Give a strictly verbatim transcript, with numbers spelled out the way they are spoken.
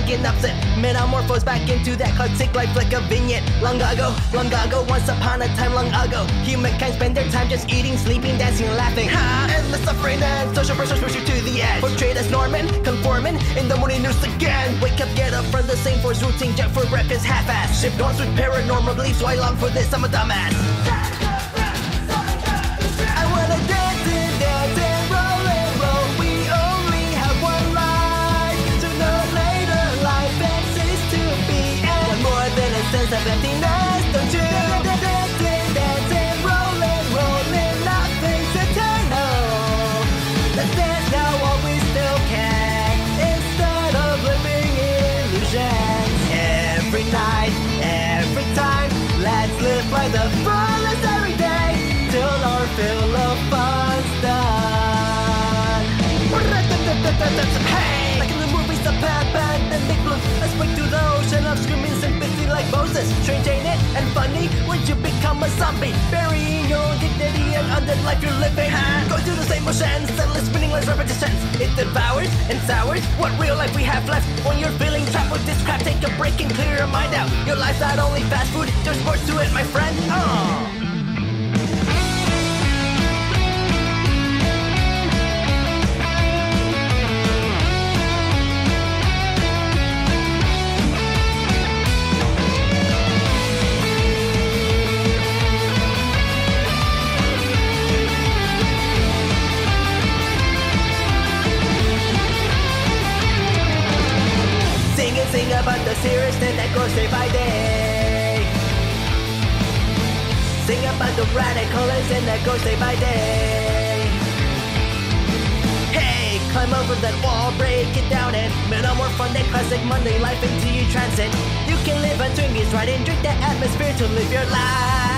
fucking upset. Metamorphose back into that classic life like a vignette. Long ago, long ago, once upon a time long ago, humankind spend their time just eating, sleeping, dancing, and laughing. Ha! Endless suffering and social pressures push you to the edge. Portrayed as Norman, conforming in the morning news again. Wake up, get up from the same force routine, jet for breakfast, half-ass. Shift on with paranormal beliefs, so I long for this, I'm a dumbass. I wanna dance and dance and roll and roll. We only have one life, so no later life exists to be. And one more than a sense of emptiness, don't you? Dance and dance and roll and roll, and nothing's eternal. Let's dance now while we still can, instead of living in illusions. Every night, every time, let's live by the fullest every day, till our fill of fun's done. Hey! Like in the movies, the pandemic bloom. Let's break through the ocean of screaming sympathy like Moses. Strange, ain't it? And funny when you become a zombie, burying your own dignity and undead life you're living. Go through the same motions, endless meaningless repetitions. It devours and sours what real life we have left. When you're feeling trapped with this crap, take a break and clear your mind out. Your life's not only fast food, there's more to it, my friend. Oh. Sing about the seriousness that goes day by day. Sing about the radicalism that goes day by day. Hey, climb over that wall, break it down, and metamorph from that classic Monday life into you transit. You can live on Twinkies, right, and drink that atmosphere to live your life.